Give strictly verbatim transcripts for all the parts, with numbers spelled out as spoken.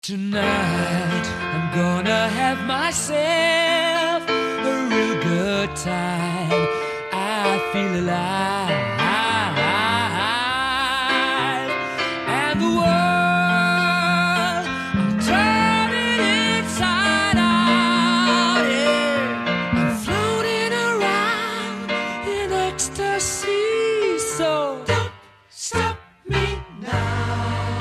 Tonight I'm gonna have myself a real good time. I feel alive, and the world I'm turning inside out. Yeah, I'm floating around in ecstasy. So don't stop me now.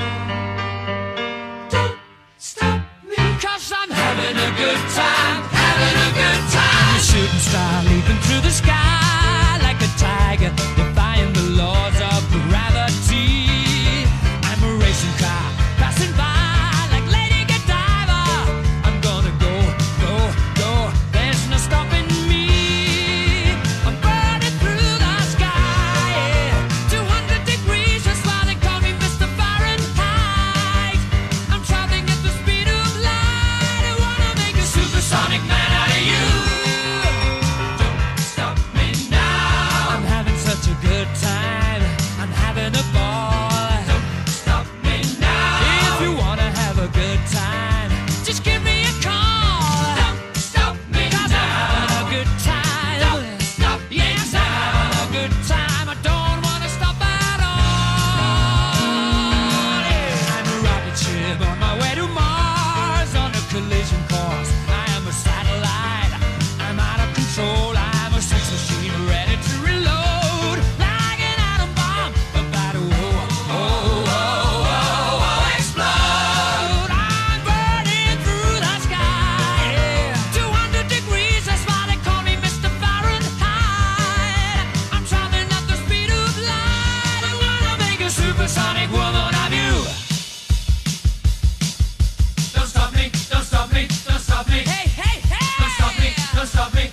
I'm having a good time, having a good time. I'm a shooting star leaping through the sky like a tiger, defying the laws of gravity. I'm a racing car passing by like Lady Godiva. I'm gonna go, go, go. There's no stopping me. I'm burning through the sky, yeah. two hundred degrees, that's why they call me Mister Fahrenheit. I'm traveling at the speed of light. Supersonic man out of you. Don't stop me now. I'm having such a good time. I'm having a ball. Don't stop me now. If you wanna have a good time, just give me a call. Don't stop me now. 'Cause I'm having a good time. Don't stop me yes, now. I'm having a good time. I don't wanna stop at all. Yeah. I'm a rocket ship on my way to Mars on a collision course. I'm a sex machine ready to reload, like an atom bomb about to oh, oh, oh, oh, oh, explode. I'm burning through the sky, yeah. two hundred degrees, that's why they call me Mister Fahrenheit. I'm traveling at the speed of light. I wanna make a supersonic woman of you. Don't stop me, don't stop me, don't stop me. Hey, hey, hey! Don't stop me, don't stop me.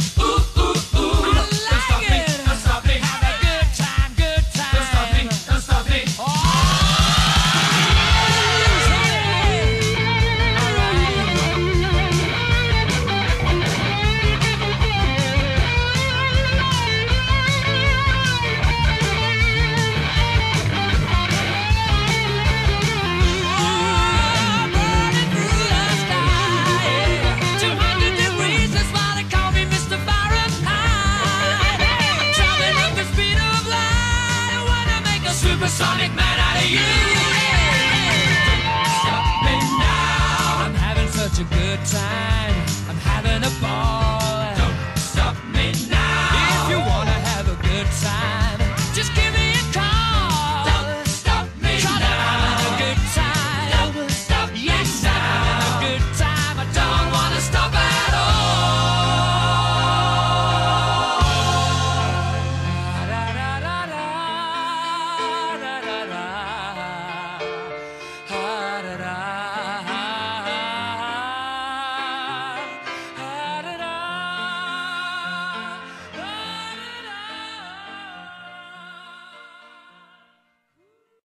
Supersonic man out of you. Stop me now. I'm having such a good time.